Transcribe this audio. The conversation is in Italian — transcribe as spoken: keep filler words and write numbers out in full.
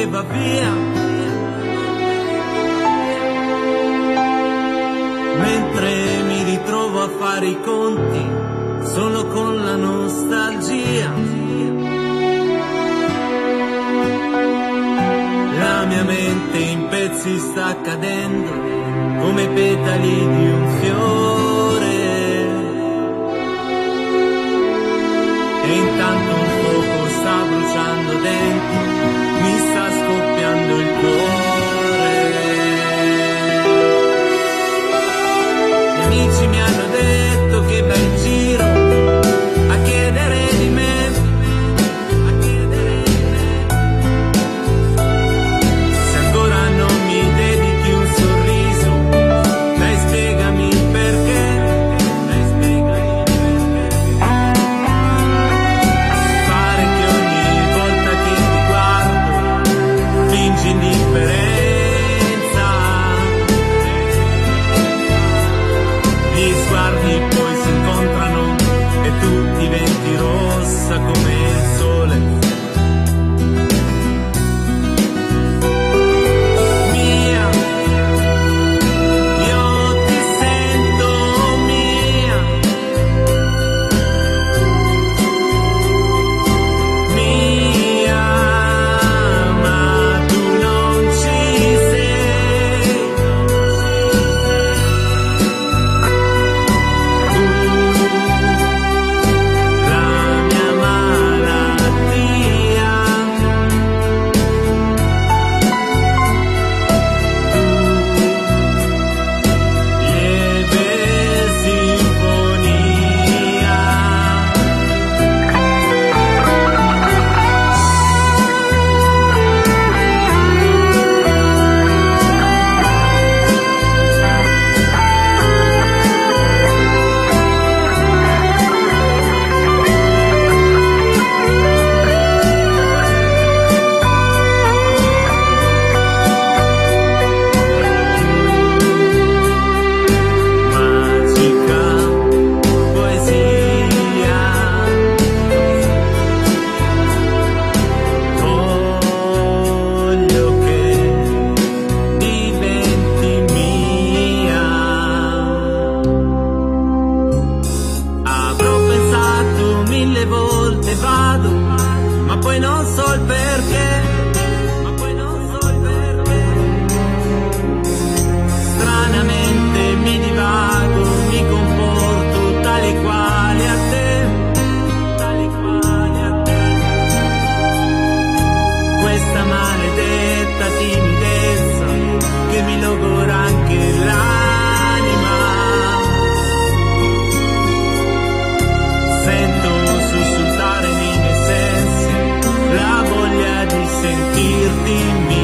che va via, mentre mi ritrovo a fare i conti solo con la nostalgia. La mia mente in pezzi sta cadendo come i petali di un fiore, e intanto un fuoco sta bruciando dentro, mi sta scoppiando il cuore. Gli amici mi hanno detto che vai in giro a chiedere di me, a chiedere di me. Se ancora non mi dedichi un sorriso, dai spiegami il perché, dai spiegami il perché. Pare che ogni volta che ti guardo fingi indifferenza, gli sguardi poi si incontrano e tu diventi rossa come il sole. Mia, io ti sento mia, mia, ma tu non ci sei. Tu, la mia malattia, lieve sinfonia. Magica poesia, voglio che diventi mia. Avrò pensato mille volte vado, ma poi non so il perché, ma poi non so il perché. Stranamente mi divago, mi comporto tale quale a te, tale quale a te. Questa maledetta timidezza che mi logora anche l'anima. Sento sussultare nei miei sensi la voglia di sentirti mia.